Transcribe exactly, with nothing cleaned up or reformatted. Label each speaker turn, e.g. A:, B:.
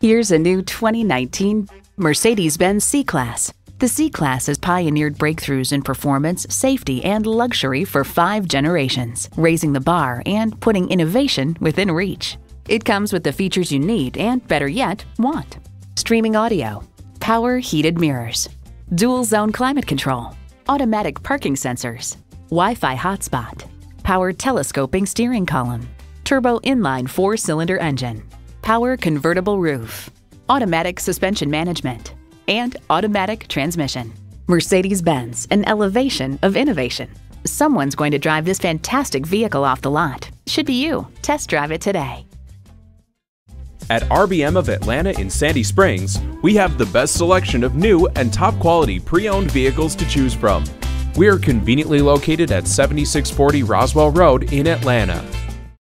A: Here's a new twenty nineteen Mercedes-Benz C-Class. The C-Class has pioneered breakthroughs in performance, safety, and luxury for five generations, raising the bar and putting innovation within reach. It comes with the features you need and, better yet, want. Streaming audio, power heated mirrors, dual zone climate control, automatic parking sensors, Wi-Fi hotspot, power telescoping steering column, turbo inline four-cylinder engine, power convertible roof, automatic suspension management, and automatic transmission. Mercedes-Benz, an elevation of innovation. Someone's going to drive this fantastic vehicle off the lot. Should be you. Test drive it today.
B: At R B M of Atlanta in Sandy Springs, we have the best selection of new and top quality pre-owned vehicles to choose from. We are conveniently located at seventy-six forty Roswell Road in Atlanta.